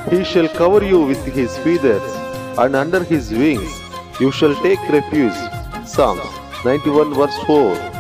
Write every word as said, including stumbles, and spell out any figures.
He shall cover you with his feathers, and under his wings you shall take refuge. Psalms ninety-one verse four.